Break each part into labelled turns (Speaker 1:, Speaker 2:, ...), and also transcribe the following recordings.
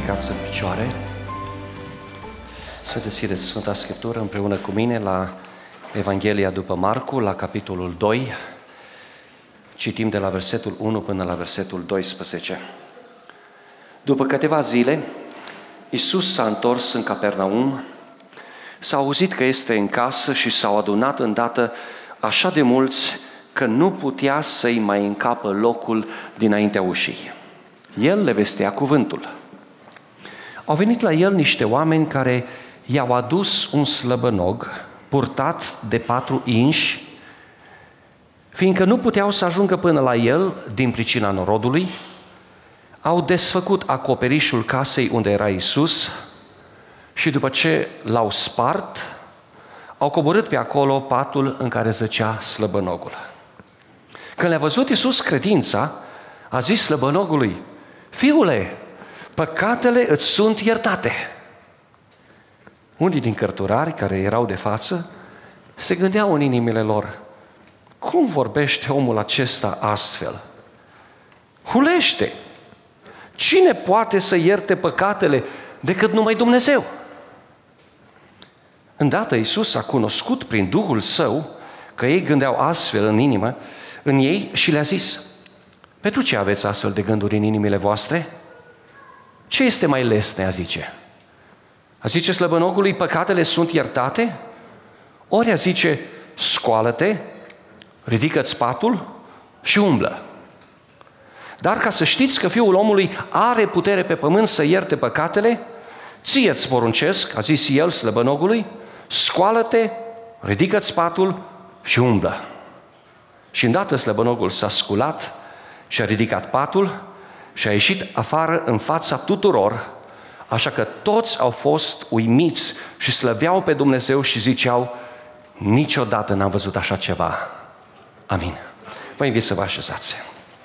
Speaker 1: ridicați în picioare, să deschideți Sfânta Scriptură împreună cu mine la Evanghelia după Marcu, la capitolul 2. Citim de la versetul 1 până la versetul 12. După câteva zile, Iisus s-a întors în Capernaum, s-a auzit că este în casă și s-au adunat îndată așa de mulți că nu putea să-i mai încapă locul dinaintea ușii. El le vestea cuvântul. Au venit la el niște oameni care i-au adus un slăbănog purtat de 4 inși, fiindcă nu puteau să ajungă până la el din pricina norodului, au desfăcut acoperișul casei unde era Iisus și după ce l-au spart, au coborât pe acolo patul în care zăcea slăbănogul. Când le-a văzut Iisus credința, a zis slăbănogului: Fiule, păcatele îți sunt iertate. Unii din cărturari care erau de față se gândeau în inimile lor: cum vorbește omul acesta astfel? Hulește! Cine poate să ierte păcatele decât numai Dumnezeu? Îndată Iisus a cunoscut prin Duhul Său că ei gândeau astfel în inimă, în ei, și le-a zis: pentru ce aveți astfel de gânduri în inimile voastre? Ce este mai lesne, a zice? A zice slăbănogului: păcatele sunt iertate? Ori a zice: scoală-te, ridică-ți patul și umblă. Dar ca să știți că Fiul omului are putere pe pământ să ierte păcatele, ție-ți poruncesc, a zis el slăbănogului, scoală-te, ridică-ți patul și umblă. Și îndată slăbănogul s-a sculat și a ridicat patul și a ieșit afară în fața tuturor, așa că toți au fost uimiți și slăveau pe Dumnezeu și ziceau: niciodată n-am văzut așa ceva. Amin. Vă invit să vă așezați.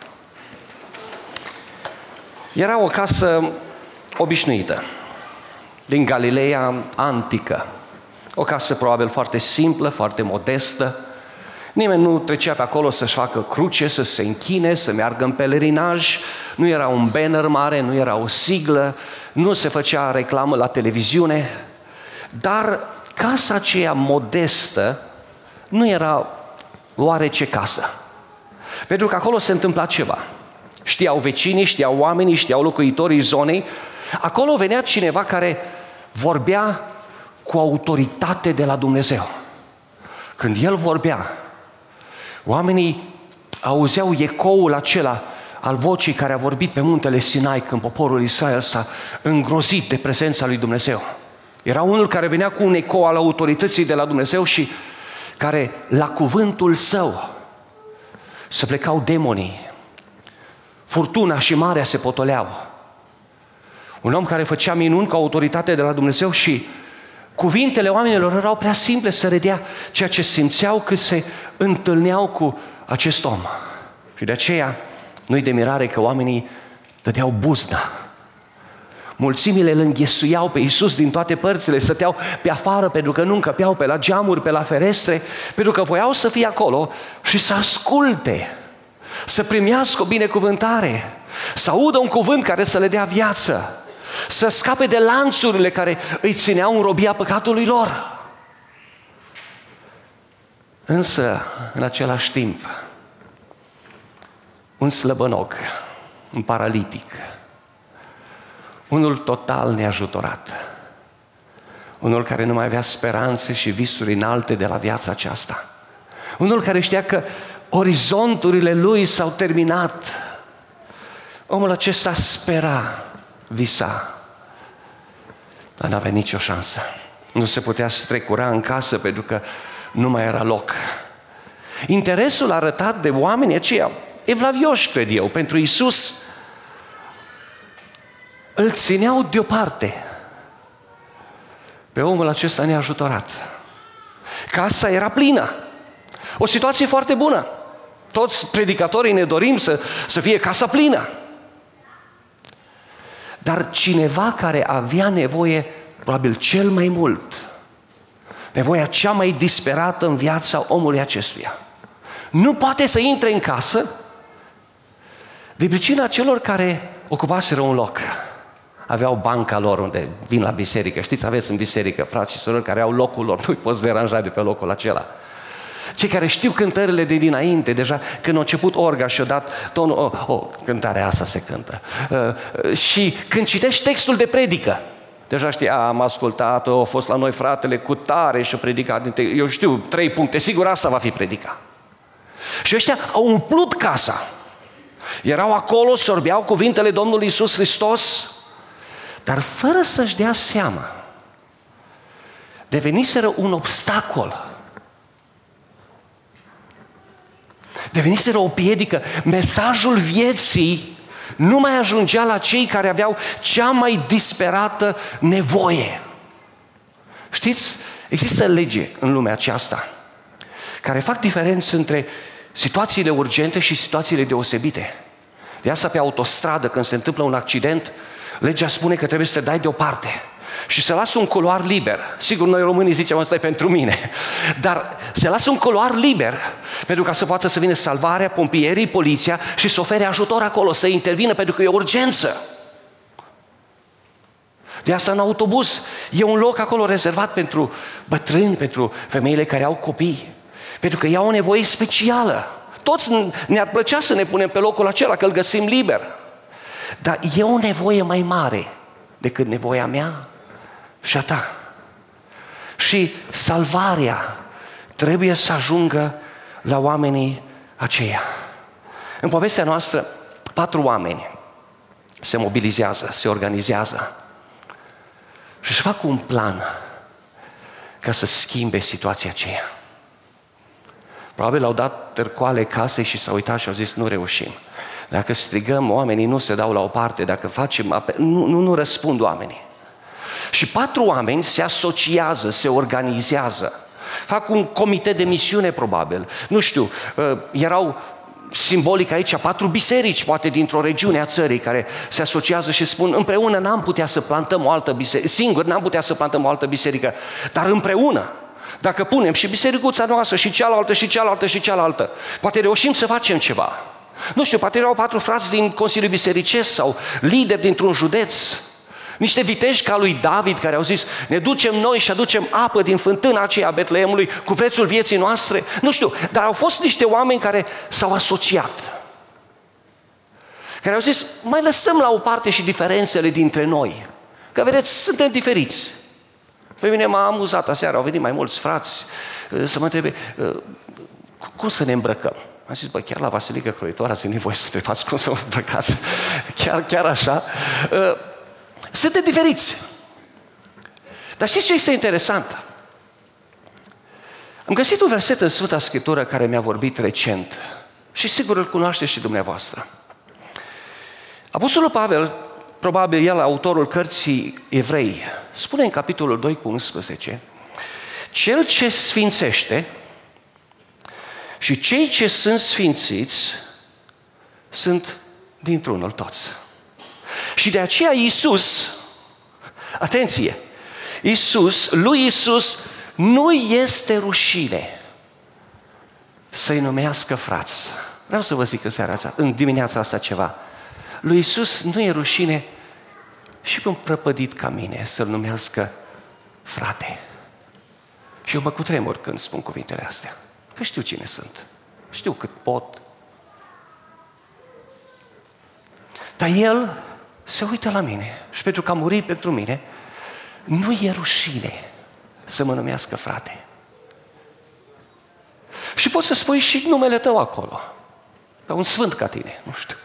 Speaker 1: Era o casă obișnuită, din Galileea antică. O casă probabil foarte simplă, foarte modestă. Nimeni nu trecea pe acolo să-și facă cruce, să se închine, să meargă în pelerinaj. Nu era un banner mare, nu era o siglă, nu se făcea reclamă la televiziune. Dar casa aceea modestă nu era oarece casă. Pentru că acolo se întâmpla ceva. Știau vecinii, știau oamenii, știau locuitorii zonei. Acolo venea cineva care vorbea cu autoritate de la Dumnezeu. Când el vorbea, oamenii auzeau ecoul acela al vocii care a vorbit pe muntele Sinai când poporul Israel s-a îngrozit de prezența lui Dumnezeu. Era unul care venea cu un ecou al autorității de la Dumnezeu și care, la cuvântul său, se plecau demonii. Furtuna și marea se potoleau. Un om care făcea minuni cu autoritate de la Dumnezeu și cuvintele oamenilor erau prea simple să redea ceea ce simțeau că se întâlneau cu acest om. Și de aceea nu-i de mirare că oamenii dădeau buzna. Mulțimile îl înghesuiau pe Iisus din toate părțile, stăteau pe afară pentru că nu încăpeau pe la geamuri, pe la ferestre, pentru că voiau să fie acolo și să asculte, să primească o binecuvântare, să audă un cuvânt care să le dea viață, să scape de lanțurile care îi țineau în robia păcatului lor. Însă, în același timp, un slăbănog, un paralitic, unul total neajutorat, unul care nu mai avea speranțe și visuri înalte de la viața aceasta, unul care știa că orizonturile lui s-au terminat. Omul acesta spera, visa, dar n-avea nicio șansă. Nu se putea strecura în casă pentru că nu mai era loc. Interesul arătat de oamenii aceia, evlavioși, cred eu, pentru Iisus, îl țineau deoparte pe omul acesta neajutorat. Casa era plină. O situație foarte bună. Toți predicatorii ne dorim să fie casa plină. Dar cineva care avea nevoie, probabil cel mai mult, nevoia cea mai disperată în viața omului acestuia, nu poate să intre în casă de pricina celor care ocupaseră un loc. aveau banca lor unde vin la biserică. Știți, aveți în biserică frați și surori care au locul lor, nu-i poți deranja de pe locul acela. Cei care știu cântările de dinainte, deja când a început orga și a dat tonul, cântarea asta se cântă. Și când citești textul de predică, deja știi, am ascultat-o, a fost la noi fratele cu tare și a predicat, eu știu, 3 puncte, sigur asta va fi predica. Și ăștia au umplut casa. Erau acolo, sorbeau cuvintele Domnului Iisus Hristos, dar fără să-și dea seama, deveniseră un obstacol. Deveniseră o piedică. Mesajul vieții nu mai ajungea la cei care aveau cea mai disperată nevoie. Știți, există lege în lumea aceasta care fac diferență între situațiile urgente și situațiile deosebite. De asta pe autostradă, când se întâmplă un accident, legea spune că trebuie să te dai deoparte și să lasă un culoar liber. Sigur, noi românii zicem, ăsta e pentru mine, dar se lasă un culoar liber pentru ca să poată să vină salvarea, pompierii, poliția și să ofere ajutor acolo, să intervină, pentru că e o urgență. De asta în autobuz e un loc acolo rezervat pentru bătrâni, pentru femeile care au copii, pentru că ei au o nevoie specială. Toți ne-ar plăcea să ne punem pe locul acela, că îl găsim liber. Dar e o nevoie mai mare decât nevoia mea și a ta. Și salvarea trebuie să ajungă la oamenii aceia. În povestea noastră, 4 oameni se mobilizează, se organizează și își fac un plan ca să schimbe situația aceea. Probabil au dat târcoale casei și s-au uitat și au zis, nu reușim. Dacă strigăm, oamenii nu se dau la o parte, dacă facem nu răspund oamenii. Și 4 oameni se asociază, se organizează, fac un comitet de misiune probabil, nu știu, erau simbolic aici 4 biserici, poate dintr-o regiune a țării, care se asociază și spun, împreună n-am putea să plantăm o altă biserică, singur n-am putea să plantăm o altă biserică, dar împreună, dacă punem și bisericuța noastră și cealaltă și cealaltă și cealaltă, poate reușim să facem ceva. Nu știu, poate erau 4 frați din Consiliul Bisericesc sau lideri dintr-un județ, niște viteji ca lui David care au zis, ne ducem noi și aducem apă din fântâna aceea a Betleemului cu prețul vieții noastre. Nu știu, dar au fost niște oameni care s-au asociat, care au zis, mai lăsăm la o parte și diferențele dintre noi, că vedeți, suntem diferiți. Pe mine m-a amuzat aseară, au venit mai mulți frați să mă întrebe, cum să ne îmbrăcăm? Am zis, bă, chiar la Vasilică Croitoare ați venit voi să întrebați cum să vă îmbrăcați, chiar așa. Suntem diferiți. Dar știți ce este interesant? Am găsit un verset în Sfânta Scriptură care mi-a vorbit recent și sigur îl cunoașteți și dumneavoastră. Apostolul Pavel, probabil el, autorul cărții Evrei, spune în capitolul 2 cu 11, cel ce sfințește și cei ce sunt sfințiți sunt dintr-unul toți. Și de aceea Iisus, atenție, lui Iisus nu este rușine să-i numească frați. Vreau să vă zic în dimineața asta ceva. Lui Iisus nu e rușine și pe un prăpădit ca mine să-l numească frate. Și eu mă cutremur când spun cuvintele astea, că știu cine sunt, știu cât pot. Dar El se uită la mine și pentru că a murit pentru mine, nu e rușine să mă numească frate. Și poți să spui și numele tău acolo, ca un sfânt ca tine, nu știu.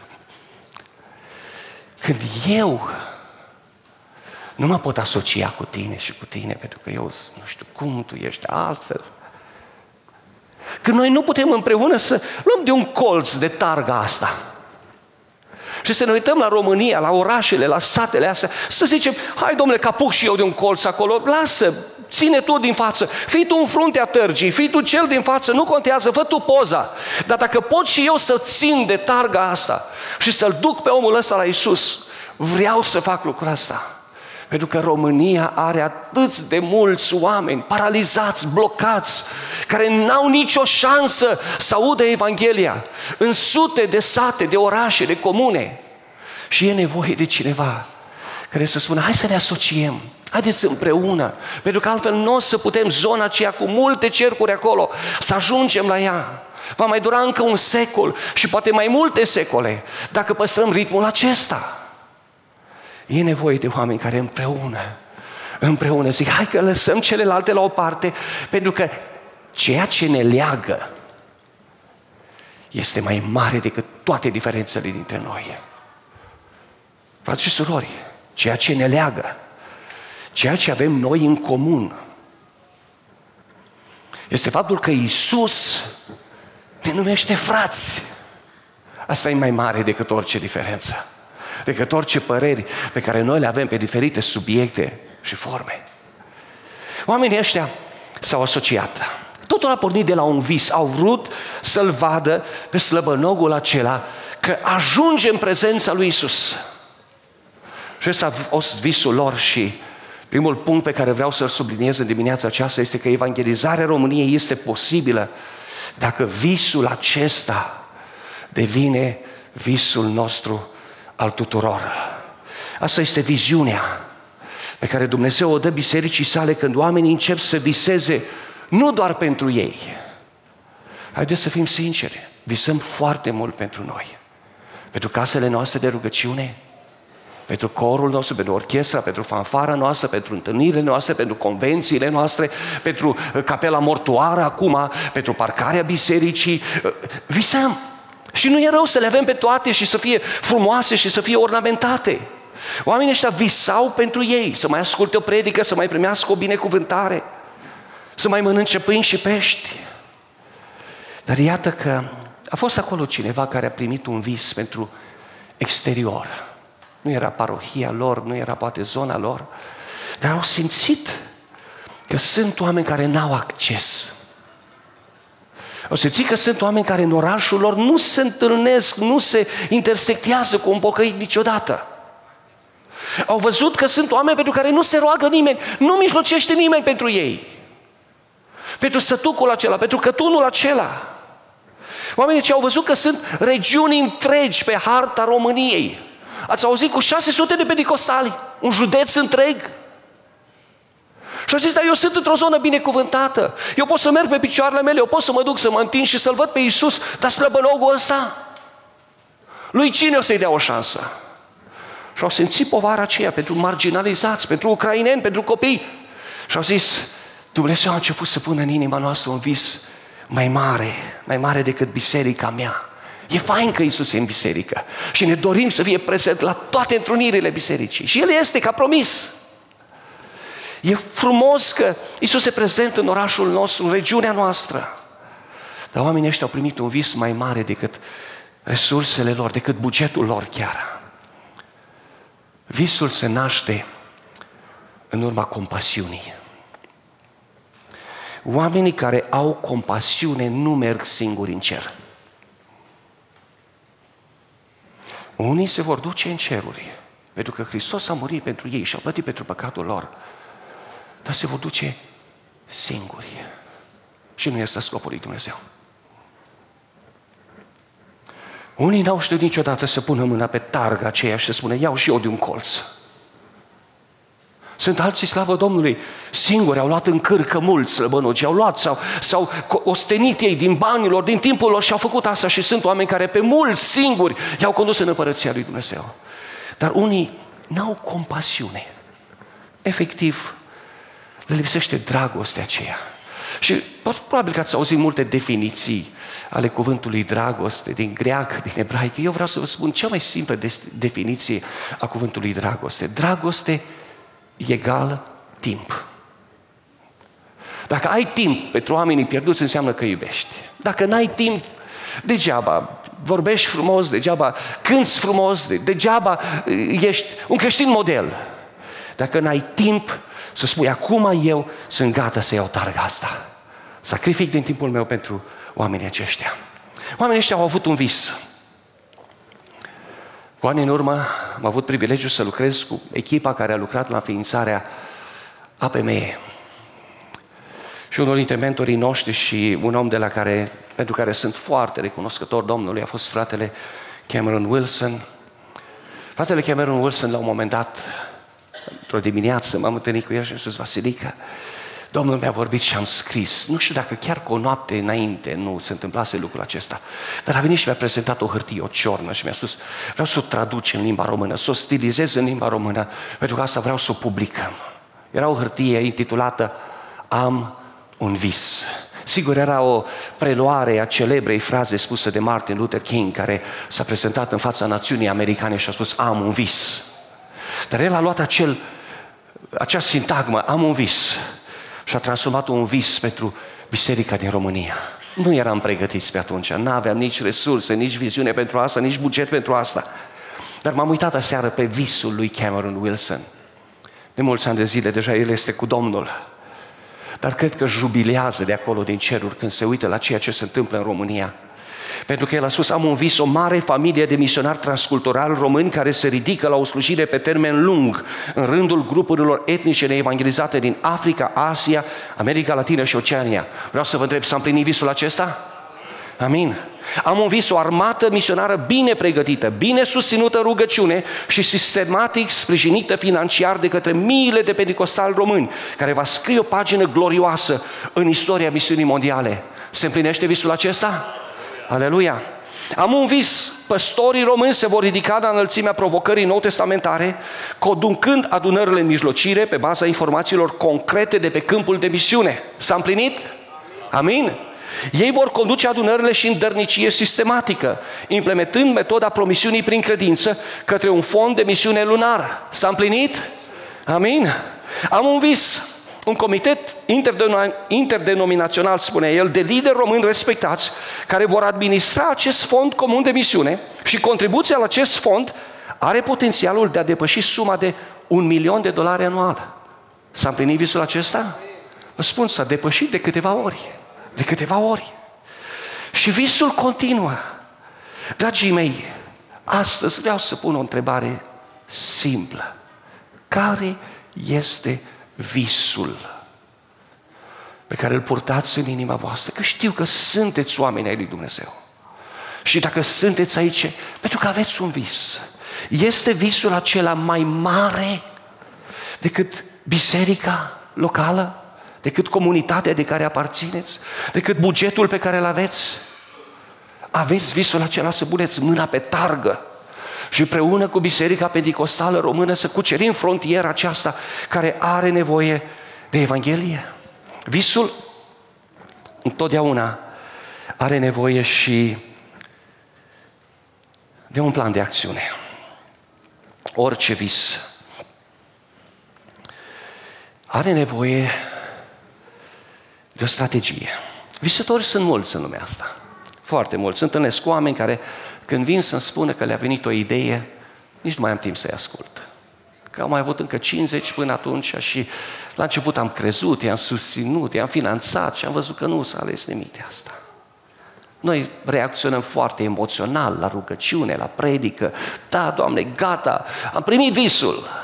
Speaker 1: Când eu nu mă pot asocia cu tine și cu tine, pentru că eu nu știu cum tu ești altfel. Când noi nu putem împreună să luăm de un colț de targa asta și să ne uităm la România, la orașele, la satele astea, să zicem, hai domnule, că apuc și eu de un colț acolo, lasă, ține tu din față, fii tu în fruntea tărgii, fii tu cel din față, nu contează, fă tu poza. Dar dacă pot și eu să țin de targa asta și să-l duc pe omul ăsta la Iisus, vreau să fac lucrul ăsta. Pentru că România are atât de mulți oameni paralizați, blocați, care n-au nicio șansă să audă Evanghelia în sute de sate, de orașe, de comune. Și e nevoie de cineva care să spună, hai să ne asociem, haideți împreună, pentru că altfel nu o să putem zona aceea cu multe cercuri acolo, să ajungem la ea. Va mai dura încă un secol și poate mai multe secole, dacă păstrăm ritmul acesta. E nevoie de oameni care împreună zic, hai că lăsăm celelalte la o parte, pentru că ceea ce ne leagă este mai mare decât toate diferențele dintre noi. Frați și surori, ceea ce ne leagă, ceea ce avem noi în comun, este faptul că Iisus ne numește frați. Asta e mai mare decât orice diferență, decât orice păreri pe care noi le avem pe diferite subiecte și forme. Oamenii ăștia s-au asociat. Totul a pornit de la un vis. Au vrut să-L vadă pe slăbănogul acela, că ajunge în prezența lui Iisus. Și ăsta a fost visul lor și primul punct pe care vreau să-l subliniez în dimineața aceasta este că evangelizarea României este posibilă dacă visul acesta devine visul nostru al tuturor. Asta este viziunea pe care Dumnezeu o dă bisericii sale când oamenii încep să viseze nu doar pentru ei. Haideți să fim sinceri, visăm foarte mult pentru noi, pentru casele noastre de rugăciune, pentru corul nostru, pentru orchestra, pentru fanfara noastră, pentru întâlnirile noastre, pentru convențiile noastre, pentru capela mortoară acum, pentru parcarea bisericii. Visăm. Și nu e rău să le avem pe toate și să fie frumoase și să fie ornamentate. Oamenii ăștia visau pentru ei, să mai asculte o predică, să mai primească o binecuvântare, să mai mănânce pâini și pești. Dar iată că a fost acolo cineva care a primit un vis pentru exterior. Nu era parohia lor, nu era poate zona lor, dar au simțit că sunt oameni care n-au acces. Au simțit că sunt oameni care în orașul lor nu se întâlnesc, nu se intersectează cu un pocăit niciodată. Au văzut că sunt oameni pentru care nu se roagă nimeni, nu mijlocește nimeni pentru ei. Pentru sătucul acela, pentru cătunul acela. Oamenii ce au văzut că sunt regiuni întregi pe harta României. Ați auzit cu 600 de pentecostali, un județ întreg. Și au zis, dar eu sunt într-o zonă binecuvântată. Eu pot să merg pe picioarele mele, eu pot să mă duc să mă întind și să-L văd pe Iisus, dar slăbănogul ăsta, lui cine o să-i dea o șansă? Și au simțit povara aceea pentru marginalizați, pentru ucraineni, pentru copii. Și au zis, Dumnezeu a început să pună în inima noastră un vis mai mare decât biserica mea. E fain că Iisus e în biserică și ne dorim să fie prezent la toate întrunirile bisericii. Și El este, că a promis. E frumos că Iisus e prezent în orașul nostru, în regiunea noastră. Dar oamenii ăștia au primit un vis mai mare decât resursele lor, decât bugetul lor chiar. Visul se naște în urma compasiunii. Oamenii care au compasiune nu merg singuri în cer. Unii se vor duce în ceruri, pentru că Hristos a murit pentru ei și a plătit pentru păcatul lor, dar se vor duce singuri. Și nu este scopul lui Dumnezeu. Unii n-au știut niciodată să pună mâna pe targa aceea și să spună, iau și eu de un colț. Sunt alții, slavă Domnului, singuri, au luat în cârcă mulți slăbănogi, au luat sau ostenit ei din banii lor, din timpul lor și au făcut asta și sunt oameni care pe mulți singuri i-au condus în împărăția lui Dumnezeu. Dar unii n-au compasiune. Efectiv, le lipsește dragostea aceea. Și probabil că ați auzit multe definiții ale cuvântului dragoste, din greac, din ebraică. Eu vreau să vă spun cea mai simplă definiție a cuvântului dragoste. Dragoste egal timp. Dacă ai timp pentru oamenii pierduți, înseamnă că iubești. Dacă n-ai timp, degeaba vorbești frumos, degeaba cânți frumos, degeaba ești un creștin model. Dacă n-ai timp să spui, acum eu sunt gata să iau targa asta. Sacrific din timpul meu pentru oamenii aceștia. Oamenii ăștia au avut un vis. Cu ani în urmă am avut privilegiul să lucrez cu echipa care a lucrat la înființarea APME. Și unul dintre mentorii noștri și un om pentru care sunt foarte recunoscător Domnului a fost fratele Cameron Wilson. Fratele Cameron Wilson la un moment dat într-o dimineață m-am întâlnit cu el și am spus: Vasilică, Domnul mi-a vorbit și am scris. Nu știu dacă chiar cu o noapte înainte nu se întâmplase lucrul acesta, dar a venit și mi-a prezentat o hârtie, o ciornă, și mi-a spus: vreau să o traduci în limba română, să o stilizez în limba română, pentru că asta vreau să o publicăm. Era o hârtie intitulată Am un vis. Sigur, era o preluare a celebrei fraze spuse de Martin Luther King, care s-a prezentat în fața națiunii americane și a spus: am un vis. Dar el a luat acea sintagmă, am un vis, și a transformat-o în vis pentru biserica din România. Nu eram pregătiți pe atunci, nu aveam nici resurse, nici viziune pentru asta, nici buget pentru asta. Dar m-am uitat aseară pe visul lui Cameron Wilson. De mulți ani de zile deja el este cu Domnul. Dar cred că jubilează de acolo din ceruri când se uită la ceea ce se întâmplă în România. Pentru că el a spus: am un vis, o mare familie de misionari transculturali români care se ridică la o slujire pe termen lung în rândul grupurilor etnice neevangelizate din Africa, Asia, America Latină și Oceania. Vreau să vă întreb, s-a împlinit visul acesta? Amin. Am un vis, o armată misionară bine pregătită, bine susținută în rugăciune și sistematic sprijinită financiar de către miile de penticostali români, care va scrie o pagină glorioasă în istoria misiunii mondiale. Se împlinește visul acesta? Aleluia! Am un vis, păstorii români se vor ridica la înălțimea provocării nou-testamentare, conducând adunările în mijlocire pe baza informațiilor concrete de pe câmpul de misiune. S-a împlinit? Amin? Ei vor conduce adunările și în dărnicie sistematică, implementând metoda promisiunii prin credință către un fond de misiune lunar. S-a împlinit? Amin? Am un vis, un comitet interdenominațional, spune el, de lideri români respectați, care vor administra acest fond comun de misiune, și contribuția la acest fond are potențialul de a depăși suma de $1.000.000 anual. S-a împlinit visul acesta? Vă spun, s-a depășit de câteva ori. De câteva ori. Și visul continuă. Dragii mei, astăzi vreau să pun o întrebare simplă. Care este visul pe care îl purtați în inima voastră? Că știu că sunteți oameni ai lui Dumnezeu. Și dacă sunteți aici, pentru că aveți un vis. Este visul acela mai mare decât biserica locală? Decât comunitatea de care aparțineți? Decât bugetul pe care îl aveți? Aveți visul acela să puneți mâna pe targă și împreună cu Biserica Penticostală Română să cucerim frontiera aceasta care are nevoie de Evanghelie? Visul întotdeauna are nevoie și de un plan de acțiune. Orice vis are nevoie de o strategie. Visători sunt mulți în lumea asta. Foarte mulți. Întâlnesc cu oameni care, când vin să-mi spună că le-a venit o idee, nici nu mai am timp să-i ascult. Că am mai avut încă 50 până atunci și la început am crezut, i-am susținut, i-am finanțat și am văzut că nu s-a ales nimic de asta. Noi reacționăm foarte emoțional la rugăciune, la predică. Da, Doamne, gata, am primit visul.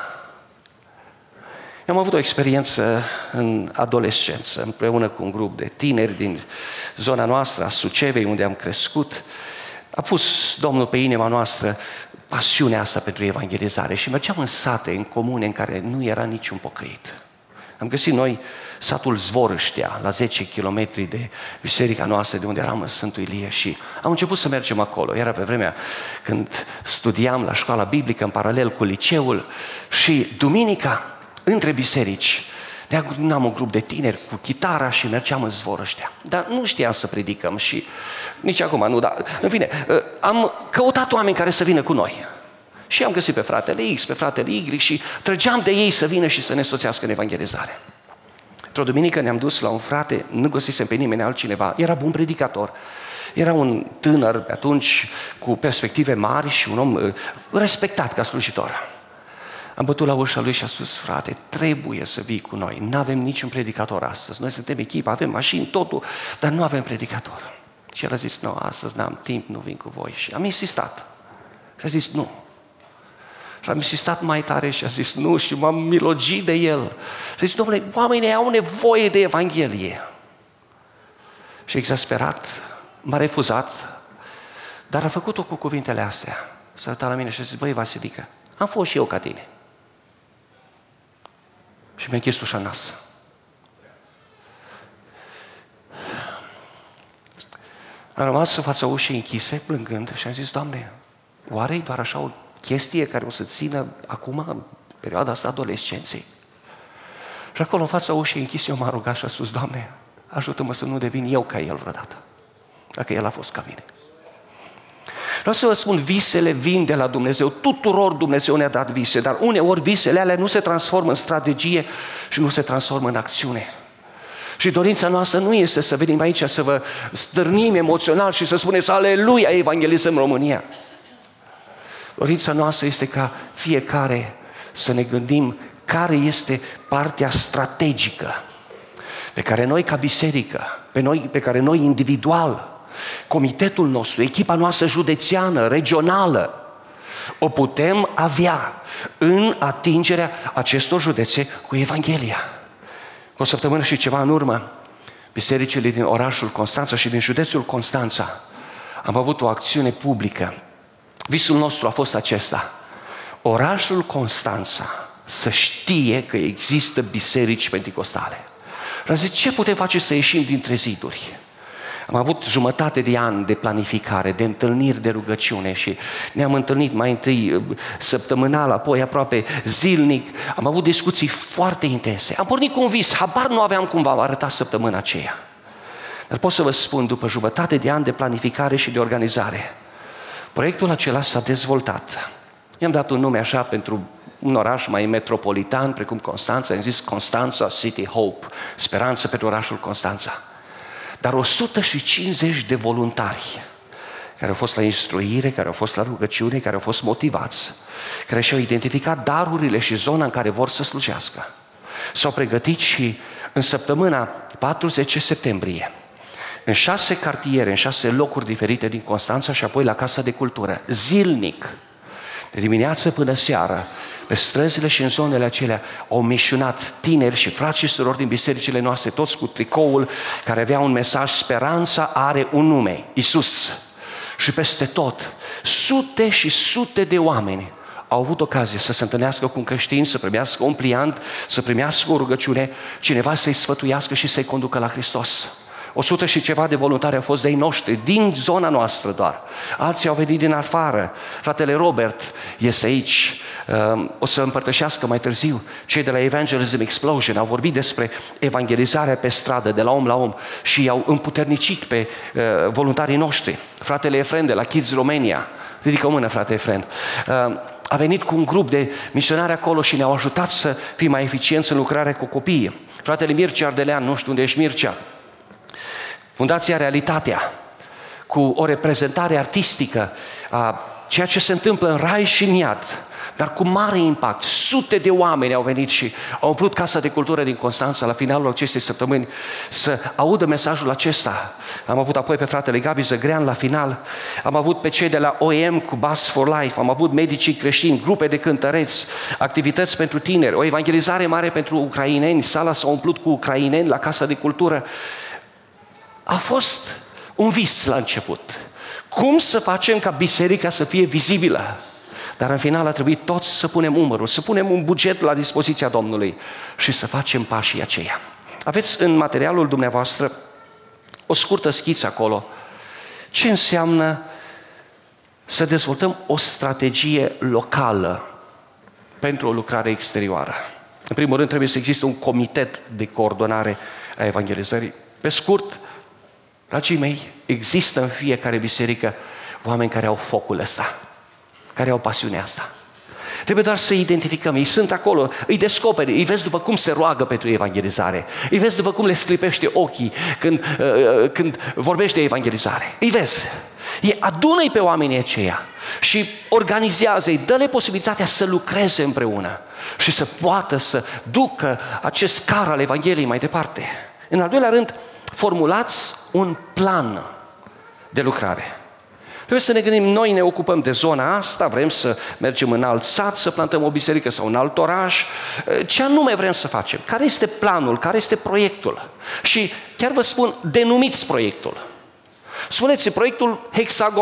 Speaker 1: Am avut o experiență în adolescență, împreună cu un grup de tineri din zona noastră, a Sucevei, unde am crescut. A pus Domnul pe inima noastră pasiunea asta pentru evangelizare și mergeam în sate, în comune în care nu era niciun pocăit. Am găsit noi satul Zvorâștea, la 10 km de biserica noastră, de unde eram în Sfântul Ilie, și am început să mergem acolo. Era pe vremea când studiam la școala biblică în paralel cu liceul și duminica, între biserici, ne adunam un grup de tineri cu chitara și mergeam în Zvorâștea. Dar nu știam să predicăm și nici acum nu, dar în fine, am căutat oameni care să vină cu noi. Și am găsit pe fratele X, pe fratele Y și trăgeam de ei să vină și să ne soțească în evangelizare. Într-o duminică ne-am dus la un frate, nu găsisem pe nimeni altcineva, era bun predicator. Era un tânăr pe atunci cu perspective mari și un om respectat ca slujitor. Am bătut la ușa lui și a spus: frate, trebuie să vii cu noi, nu avem niciun predicator astăzi, noi suntem echipă, avem mașini, totul, dar nu avem predicator. Și el a zis: nu, astăzi n-am timp, nu vin cu voi. Și am insistat și a zis: nu. Și am insistat mai tare și a zis: nu, și m-am milogit de el. Și a zis: dom'le, oamenii au nevoie de Evanghelie. Și exasperat m-a refuzat, dar a făcut-o cu cuvintele astea. S-a uitat la mine și a zis: băi, Vasilică, am fost și eu ca tine. Și mi-a închis ușa în nas. Am rămas în fața ușii închise, plângând, și am zis: Doamne, oare e doar așa o chestie care o să țină acum, în perioada asta adolescenței? Și acolo, în fața ușii închise, eu m-am rugat și am spus: Doamne, ajută-mă să nu devin eu ca El vreodată, dacă El a fost ca mine. Vreau să vă spun, visele vin de la Dumnezeu. Tuturor Dumnezeu ne-a dat vise, dar uneori visele alea nu se transformă în strategie și nu se transformă în acțiune. Și dorința noastră nu este să venim aici să vă stârnim emoțional și să spuneți: Aleluia, evangelizăm România. Dorința noastră este ca fiecare să ne gândim care este partea strategică pe care noi ca biserică, pe care noi individual, comitetul nostru, echipa noastră județeană, regională, o putem avea în atingerea acestor județe cu Evanghelia. Cu o săptămână și ceva în urmă, bisericile din orașul Constanța și din județul Constanța am avut o acțiune publică. Visul nostru a fost acesta: orașul Constanța să știe că există biserici penticostale. Și am zis: ce putem face să ieșim dintre ziduri? Am avut jumătate de an de planificare, de întâlniri de rugăciune și ne-am întâlnit mai întâi săptămânal, apoi aproape zilnic. Am avut discuții foarte intense. Am pornit cu un vis, habar nu aveam cum va arăta săptămâna aceea. Dar pot să vă spun, după jumătate de an de planificare și de organizare, proiectul acela s-a dezvoltat. I-am dat un nume așa pentru un oraș mai metropolitan, precum Constanța. Am zis Constanța City Hope, speranță pentru orașul Constanța. Dar 150 de voluntari care au fost la instruire, care au fost la rugăciune, care au fost motivați, care și-au identificat darurile și zona în care vor să slujească, s-au pregătit și în săptămâna 40 septembrie, în 6 cartiere, în 6 locuri diferite din Constanța și apoi la Casa de Cultură, zilnic, de dimineață până seară, pe străzile și în zonele acelea au mișunat tineri și frați și surori din bisericile noastre, toți cu tricoul care avea un mesaj: speranța are un nume, Iisus. Și peste tot, sute și sute de oameni au avut ocazie să se întâlnească cu un creștin, să primească un pliant, să primească o rugăciune, cineva să-i sfătuiască și să-i conducă la Hristos. 100 și ceva de voluntari au fost de-ai noștri, din zona noastră doar. Alții au venit din afară. Fratele Robert este aici, o să împărtășească mai târziu. Cei de la Evangelism Explosion au vorbit despre evangelizarea pe stradă, de la om la om, și i-au împuternicit pe voluntarii noștri. Fratele Efren de la Kids Romania, ridică o mână, frate Efren, a venit cu un grup de misionari acolo și ne-au ajutat să fim mai eficienți în lucrarea cu copiii. Fratele Mircea Ardelean, nu știu unde ești, Mircea, Fundația Realitatea, cu o reprezentare artistică a ceea ce se întâmplă în rai și în iad, dar cu mare impact. Sute de oameni au venit și au umplut Casa de Cultură din Constanța la finalul acestei săptămâni să audă mesajul acesta. Am avut apoi pe fratele Gabi Zăgrean la final, am avut pe cei de la OEM cu Bus for Life, am avut medicii creștini, grupe de cântăreți, activități pentru tineri, o evangelizare mare pentru ucraineni, sala s-a umplut cu ucraineni la Casa de Cultură. A fost un vis la început. Cum să facem ca biserica să fie vizibilă? Dar în final a trebuit toți să punem umărul, să punem un buget la dispoziția Domnului și să facem pașii aceia. Aveți în materialul dumneavoastră o scurtă schiță acolo. Ce înseamnă să dezvoltăm o strategie locală pentru o lucrare exterioară? În primul rând trebuie să existe un comitet de coordonare a evangelizării. Pe scurt, dragii mei, există în fiecare biserică oameni care au focul ăsta, care au pasiunea asta. Trebuie doar să identificăm, ei sunt acolo, îi descoperi, îi vezi după cum se roagă pentru evangelizare, îi vezi după cum le sclipește ochii când vorbește de evangelizare, îi vezi. Adună-i pe oamenii aceia și organizează-i, dă-le posibilitatea să lucreze împreună și să poată să ducă acest car al Evangheliei mai departe. În al doilea rând, formulați un plan de lucrare. Trebuie să ne gândim, noi ne ocupăm de zona asta, vrem să mergem în alt sat, să plantăm o biserică sau în alt oraș. Ce anume vrem să facem? Care este planul? Care este proiectul? Și chiar vă spun, denumiți proiectul. Spuneți proiectul Hexagon,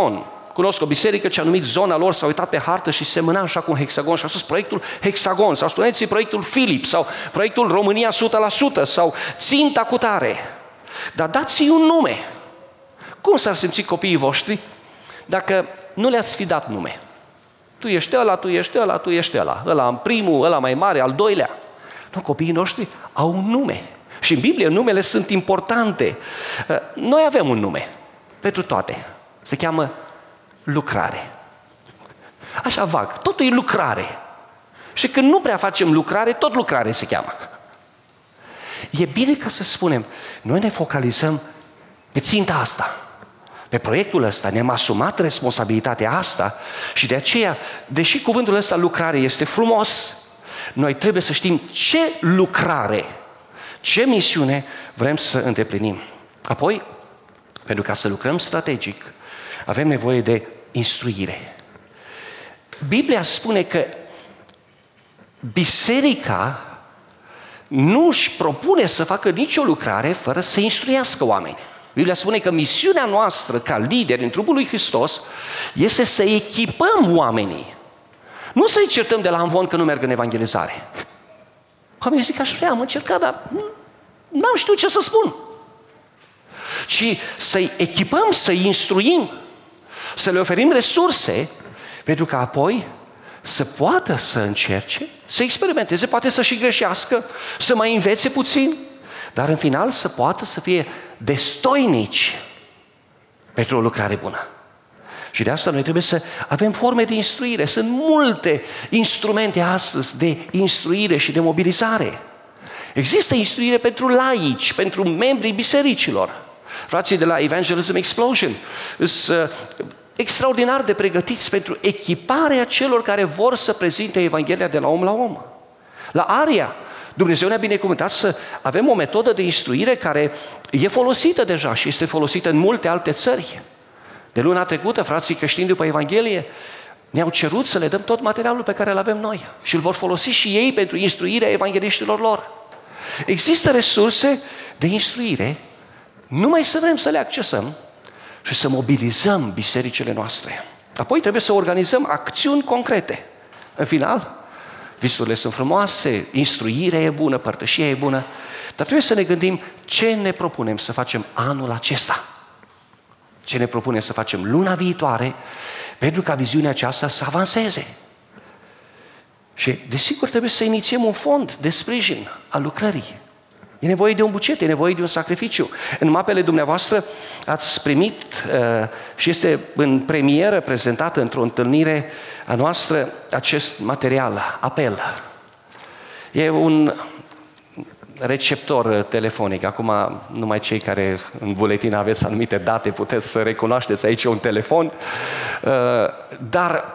Speaker 1: cunosc o biserică ce a numit zona lor, s-a uitat pe hartă și semăna așa cu un hexagon și a spus proiectul Hexagon, sau spuneți proiectul Filip, sau proiectul România 100%, sau ținta cu tare. Dar dați-i un nume. Cum s-ar simți copiii voștri dacă nu le-ați fi dat nume? Tu ești ăla, tu ești ăla, tu ești ăla. Ăla în primul, ăla mai mare, al doilea. Nu, copiii noștri au un nume. Și în Biblie numele sunt importante. Noi avem un nume pentru toate. Se cheamă lucrare. Așa vag, totul e lucrare. Și când nu prea facem lucrare, tot lucrare se cheamă. E bine ca să spunem, noi ne focalizăm pe ținta asta, pe proiectul ăsta, ne-am asumat responsabilitatea asta și de aceea, deși cuvântul ăsta lucrare este frumos, noi trebuie să știm ce lucrare, ce misiune vrem să îndeplinim. Apoi, pentru ca să lucrăm strategic, avem nevoie de instruire. Biblia spune că biserica nu își propune să facă nicio lucrare fără să instruiască oameni. Biblia spune că misiunea noastră ca lideri în trupul lui Hristos este să echipăm oamenii. Nu să-i certăm de la amvon că nu merg în evangelizare. Oamenii zic, aș vrea, am încercat, dar n-am știut ce să spun. Ci să-i echipăm, să-i instruim, să le oferim resurse pentru că apoi să poată să încerce, să experimenteze, poate să și greșească, să mai învețe puțin, dar în final să poată să fie destoinici pentru o lucrare bună. Și de asta noi trebuie să avem forme de instruire. Sunt multe instrumente astăzi de instruire și de mobilizare. Există instruire pentru laici, pentru membrii bisericilor. Frații de la Evangelism Explosion sunt extraordinar de pregătiți pentru echiparea celor care vor să prezinte Evanghelia de la om la om. La Aria, Dumnezeu ne-a binecuvântat să avem o metodă de instruire care e folosită deja și este folosită în multe alte țări. De luna trecută, frații creștini după Evanghelie ne-au cerut să le dăm tot materialul pe care îl avem noi și îl vor folosi și ei pentru instruirea evangheliștilor lor. Există resurse de instruire, numai să vrem să le accesăm și să mobilizăm bisericile noastre. Apoi trebuie să organizăm acțiuni concrete. În final, visurile sunt frumoase, instruirea e bună, părtășia e bună, dar trebuie să ne gândim ce ne propunem să facem anul acesta. Ce ne propunem să facem luna viitoare pentru ca viziunea aceasta să avanseze. Și desigur trebuie să inițiem un fond de sprijin al lucrării. E nevoie de un buget, e nevoie de un sacrificiu. În mapele dumneavoastră ați primit și este în premieră prezentată într-o întâlnire a noastră acest material, apel. E un receptor telefonic. Acum numai cei care în buletin aveți anumite date puteți să recunoașteți aici un telefon. Dar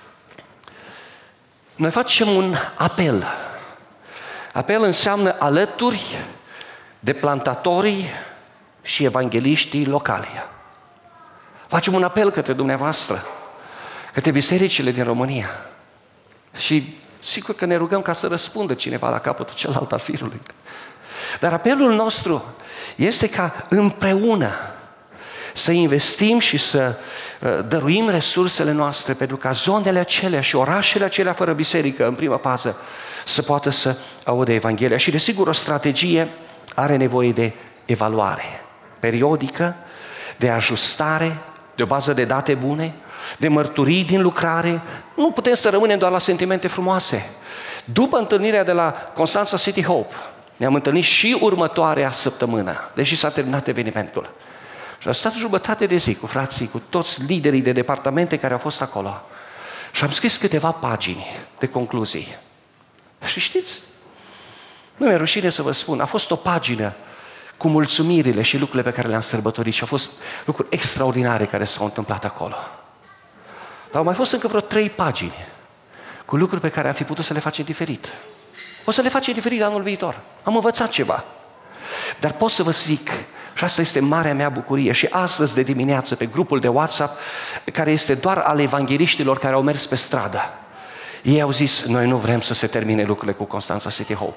Speaker 1: noi facem un apel. Apel înseamnă alături de plantatorii și evangeliștii locali. Facem un apel către dumneavoastră, către bisericile din România. Și sigur că ne rugăm ca să răspundă cineva la capătul celălalt al firului. Dar apelul nostru este ca împreună să investim și să dăruim resursele noastre pentru ca zonele acelea și orașele acelea fără biserică, în prima fază, să poată să audă Evanghelia. Și desigur o strategie are nevoie de evaluare periodică, de ajustare, de o bază de date bune, de mărturii din lucrare. Nu putem să rămânem doar la sentimente frumoase. După întâlnirea de la Constanța City Hope, ne-am întâlnit și următoarea săptămână, deși s-a terminat evenimentul. Și am stat jumătate de zi cu frații, cu toți liderii de departamente care au fost acolo. Și am scris câteva pagini de concluzii. Și știți, nu mi-e rușine să vă spun, a fost o pagină cu mulțumirile și lucrurile pe care le-am sărbătorit și au fost lucruri extraordinare care s-au întâmplat acolo. Dar au mai fost încă vreo 3 pagini cu lucruri pe care am fi putut să le facem diferit. O să le facem diferit anul viitor. Am învățat ceva. Dar pot să vă zic, și asta este marea mea bucurie, și astăzi de dimineață pe grupul de WhatsApp, care este doar al evangeliștilor care au mers pe stradă, ei au zis, noi nu vrem să se termine lucrurile cu Constanța City Hope.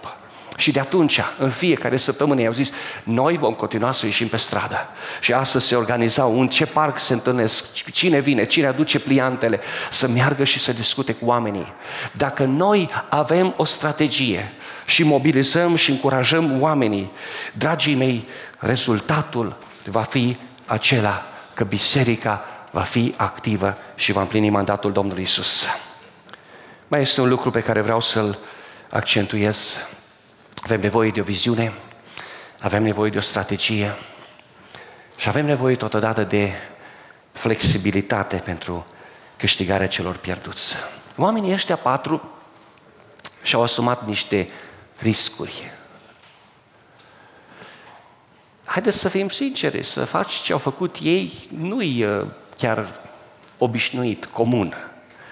Speaker 1: Și de atunci, în fiecare săptămână, i-au zis, noi vom continua să ieșim pe stradă. Și astăzi se organizau în ce parc se întâlnesc, cine vine, cine aduce pliantele, să meargă și să discute cu oamenii. Dacă noi avem o strategie și mobilizăm și încurajăm oamenii, dragii mei, rezultatul va fi acela că biserica va fi activă și va împlini mandatul Domnului Iisus. Mai este un lucru pe care vreau să-l accentuez. Avem nevoie de o viziune, avem nevoie de o strategie și avem nevoie totodată de flexibilitate pentru câștigarea celor pierduți. Oamenii ăștia 4 și-au asumat niște riscuri. Haideți să fim sinceri, să faci ce au făcut ei nu-i chiar obișnuit, comun.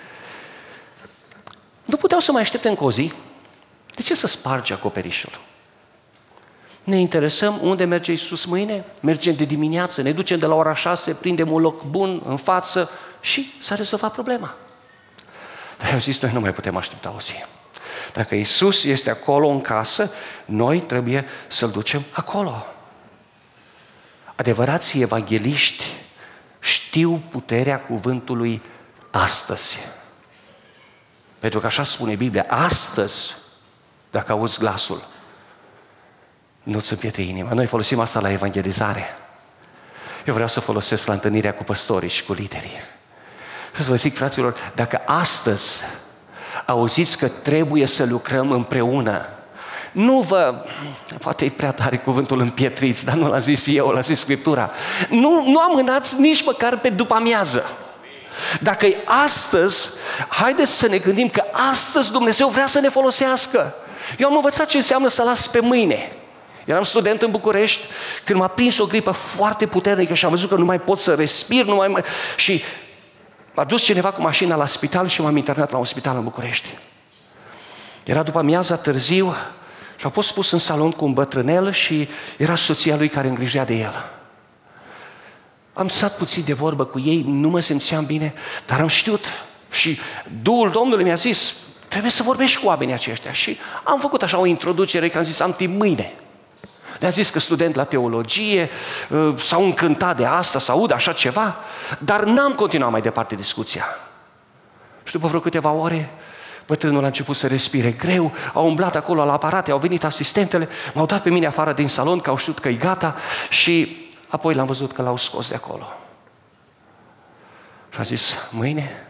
Speaker 1: Nu puteau să mai aștepte încă o zi. De ce să spargi acoperișul? Ne interesăm unde merge Iisus mâine, mergem de dimineață, ne ducem de la ora 6, prindem un loc bun în față și s-a rezolvat problema. Dar eu zis, noi nu mai putem aștepta o zi. Dacă Iisus este acolo în casă, noi trebuie să-L ducem acolo. Adevărații evangheliști știu puterea cuvântului astăzi. Pentru că așa spune Biblia, astăzi, dacă auzi glasul, nu-ți împietre inima. Noi folosim asta la evangelizare. Eu vreau să folosesc la întâlnirea cu păstorii și cu liderii. Și să vă zic, fraților, dacă astăzi auziți că trebuie să lucrăm împreună, nu vă, poate e prea tare cuvântul împietriți, dar nu l-a zis eu, l-a zis Scriptura. Nu amânați nici măcar pe după amiază. Dacă e astăzi, haideți să ne gândim că astăzi Dumnezeu vrea să ne folosească. Eu am învățat ce înseamnă să las pe mâine. Eram student în București când m-a prins o gripă foarte puternică și am văzut că nu mai pot să respir, și m-a dus cineva cu mașina la spital și m-am internat la un spital în București. Era după amiaza târziu și am fost pus în salon cu un bătrânel și era soția lui care îngrijea de el. Am stat puțin de vorbă cu ei, nu mă simțeam bine, dar am știut și Duhul Domnului mi-a zis, trebuie să vorbești cu oamenii aceștia. Și am făcut așa o introducere, că am zis, am timp mâine. Le-a zis că student la teologie, s-au încântat de asta, să aud așa ceva, dar n-am continuat mai departe discuția. Și după vreo câteva ore, bătrânul a început să respire greu, au umblat acolo la aparate, au venit asistentele, m-au dat pe mine afară din salon, că au știut că e gata și apoi l-am văzut că l-au scos de acolo. Și a zis, mâine?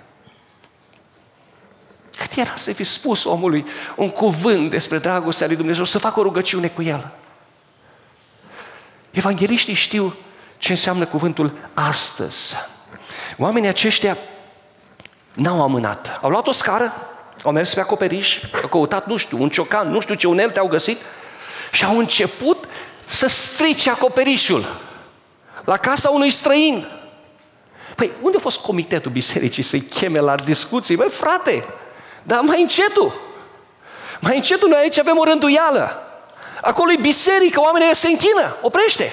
Speaker 1: Cât era să fi spus omului un cuvânt despre dragostea lui Dumnezeu, să facă o rugăciune cu el? Evangheliștii știu ce înseamnă cuvântul astăzi. Oamenii aceștia n-au amânat. Au luat o scară, au mers pe acoperiș, au căutat, nu știu, un ciocan, nu știu ce unelte au găsit și au început să strice acoperișul la casa unui străin. Păi, unde a fost comitetul bisericii să-i cheme la discuții? Băi, frate, dar mai încetul. Mai încetul, noi aici avem o rânduială. Acolo e biserică, oamenii se închină. Oprește.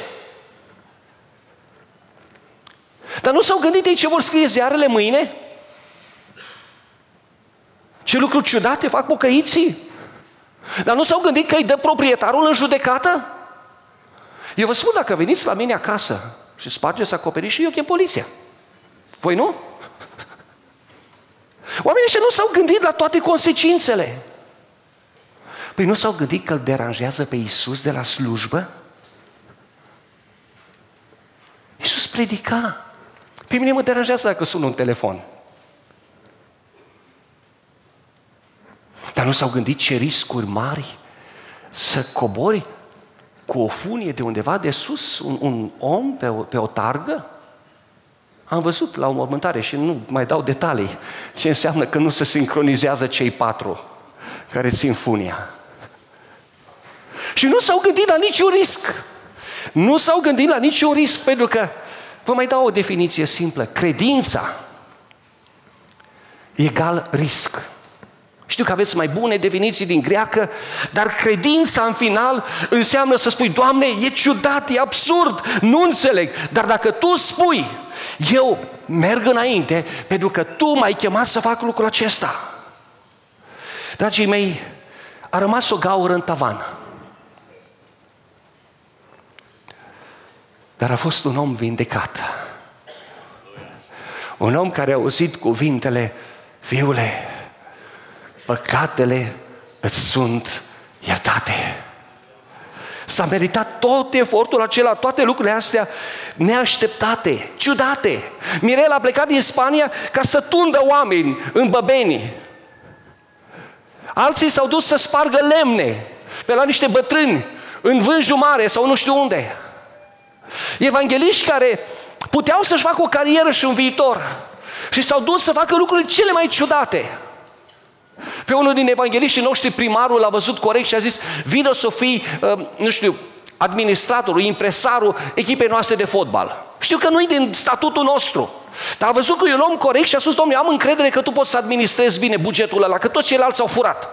Speaker 1: Dar nu s-au gândit ei ce vor scrie ziarele mâine? Ce lucruri ciudate fac pocăiții? Dar nu s-au gândit că îi dă proprietarul în judecată? Eu vă spun, dacă veniți la mine acasă și spargeți acoperișul, eu chem poliția. Voi nu? Oamenii ăștia nu s-au gândit la toate consecințele. Păi nu s-au gândit că îl deranjează pe Iisus de la slujbă? Iisus predica. Pe mine mă deranjează dacă sun un telefon. Dar nu s-au gândit ce riscuri mari să cobori cu o funie de undeva de sus un om pe o targă? Am văzut la o mormântare și nu mai dau detalii ce înseamnă că nu se sincronizează cei 4 care țin funia. Și nu s-au gândit la niciun risc. Nu s-au gândit la niciun risc, pentru că, vă mai dau o definiție simplă, credința egal risc. Știu că aveți mai bune definiții din greacă, dar credința în final înseamnă să spui, Doamne, e ciudat, e absurd, nu înțeleg, dar dacă Tu spui, eu merg înainte, pentru că Tu m-ai chemat să fac lucrul acesta. Dragii mei, a rămas o gaură în tavan. Dar a fost un om vindecat. Un om care a auzit cuvintele: fiule, păcatele îți sunt iertate. S-a meritat tot efortul acela, toate lucrurile astea neașteptate, ciudate. Mirel a plecat din Spania ca să tundă oameni în Băbeni. Alții s-au dus să spargă lemne pe la niște bătrâni în Vânjul Mare sau nu știu unde. Evangheliști care puteau să-și facă o carieră și un viitor și s-au dus să facă lucrurile cele mai ciudate. Pe unul din evangheliștii noștri, primarul, l-a văzut corect și a zis: vină să fii, administratorul, impresarul echipei noastre de fotbal. Știu că nu-i din statutul nostru, dar a văzut că e un om corect și a spus: Doamne, am încredere că tu poți să administrezi bine bugetul ăla, că toți ceilalți au furat.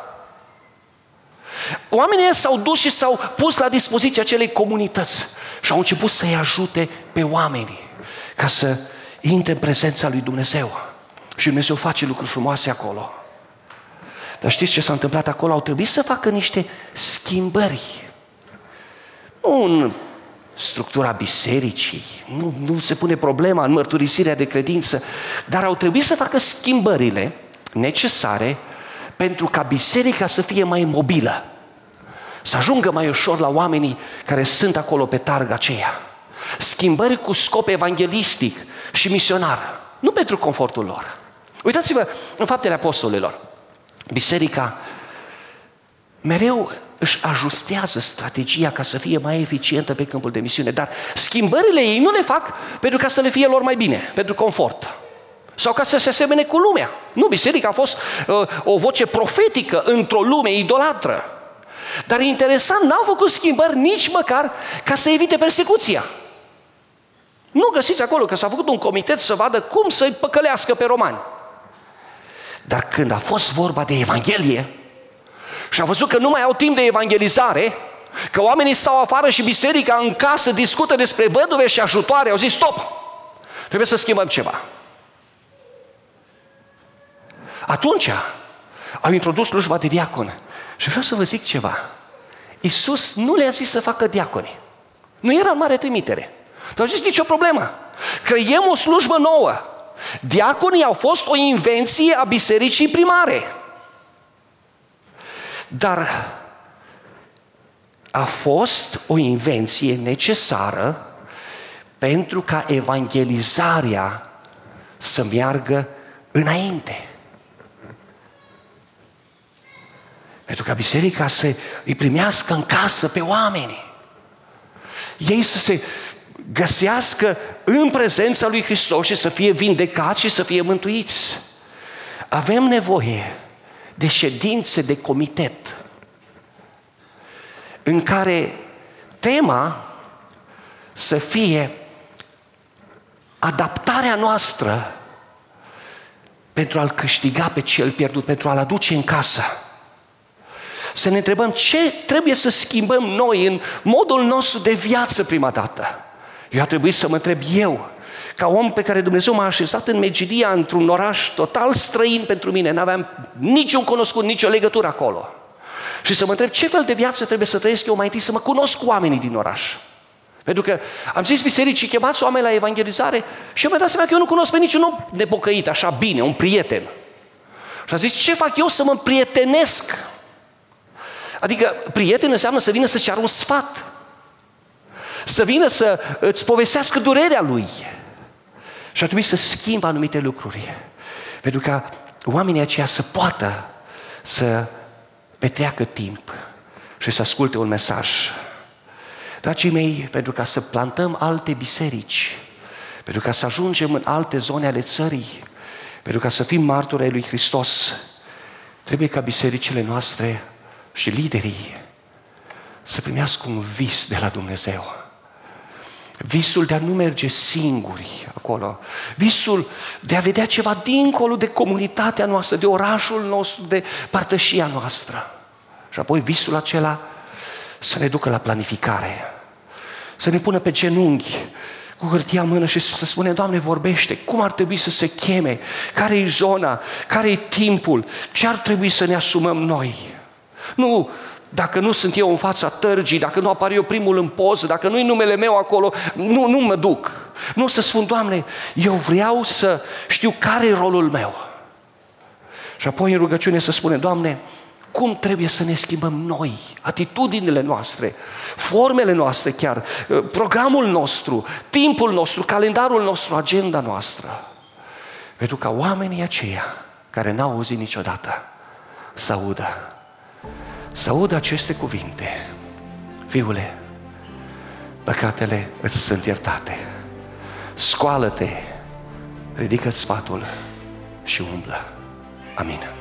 Speaker 1: Oamenii s-au dus și s-au pus la dispoziția acelei comunități și au început să-i ajute pe oameni ca să intre în prezența lui Dumnezeu. Și Dumnezeu face lucruri frumoase acolo. Dar știți ce s-a întâmplat acolo? Au trebuit să facă niște schimbări. Nu în structura bisericii, nu se pune problema în mărturisirea de credință, dar au trebuit să facă schimbările necesare pentru ca biserica să fie mai mobilă, să ajungă mai ușor la oamenii care sunt acolo pe targa aceea. Schimbări cu scop evanghelistic și misionar, nu pentru confortul lor. Uitați-vă în Faptele Apostolilor. Biserica mereu își ajustează strategia ca să fie mai eficientă pe câmpul de misiune, dar schimbările ei nu le fac pentru ca să le fie lor mai bine, pentru confort sau ca să se asemene cu lumea. Nu, biserica a fost o voce profetică într-o lume idolatră. Dar interesant, n-au făcut schimbări nici măcar ca să evite persecuția. Nu găsiți acolo că s-a făcut un comitet să vadă cum să-i păcălească pe romani. Dar când a fost vorba de Evanghelie și a văzut că nu mai au timp de evangelizare, că oamenii stau afară și biserica în casă discută despre văduve și ajutoare, au zis: stop! Trebuie să schimbăm ceva. Atunci au introdus slujba de diacon. Și vreau să vă zic ceva. Iisus nu le-a zis să facă diaconi. Nu era în mare trimitere. Dar au zis: nicio problemă. Creiem o slujbă nouă. Diaconii au fost o invenție a bisericii primare. Dar a fost o invenție necesară pentru ca evangelizarea să meargă înainte. Pentru ca biserica să îi primească în casă pe oameni. Ei să se găsească în prezența lui Hristos și să fie vindecați și să fie mântuiți. Avem nevoie de ședințe de comitet în care tema să fie adaptarea noastră pentru a-l câștiga pe cel pierdut, pentru a-l aduce în casă. Să ne întrebăm ce trebuie să schimbăm noi în modul nostru de viață prima dată. Eu a trebuit să mă întreb eu, ca om pe care Dumnezeu m-a așezat în Megidia, într-un oraș total străin pentru mine, n-aveam niciun cunoscut, nicio legătură acolo. Și să mă întreb ce fel de viață trebuie să trăiesc eu mai întâi, să mă cunosc cu oamenii din oraș. Pentru că am zis bisericii, chemați oameni la evangelizare și eu mi-am dat seama că eu nu cunosc pe niciun om nepocăit, așa bine, un prieten. Și am zis, ce fac eu să mă prietenesc? Adică prieten înseamnă să vină să-ți ceară un sfat, să vină să îți povestească durerea lui. Și ar trebui să schimb anumite lucruri, pentru ca oamenii aceia să poată să petreacă timp și să asculte un mesaj. Dragii mei, pentru ca să plantăm alte biserici, pentru ca să ajungem în alte zone ale țării, pentru ca să fim martori ai lui Hristos, trebuie ca bisericile noastre și liderii să primească un vis de la Dumnezeu. Visul de a nu merge singuri acolo. Visul de a vedea ceva dincolo de comunitatea noastră, de orașul nostru, de părtășia noastră. Și apoi visul acela să ne ducă la planificare. Să ne pună pe genunchi cu hârtia în mână și să spunem, Doamne, vorbește, cum ar trebui să se cheme, care e zona, care e timpul, ce ar trebui să ne asumăm noi. Nu Dacă nu sunt eu în fața târgii, dacă nu apar eu primul în poză, dacă nu-i numele meu acolo, nu mă duc. Nu, să spun, Doamne, eu vreau să știu care e rolul meu. Și apoi în rugăciune să spunem, Doamne, cum trebuie să ne schimbăm noi, atitudinile noastre, formele noastre chiar, programul nostru, timpul nostru, calendarul nostru, agenda noastră. Pentru ca oamenii aceia care n-au auzit niciodată să audă aceste cuvinte. Fiule, păcatele îți sunt iertate. Scoală-te, ridică-ți sfatul și umblă. Amin.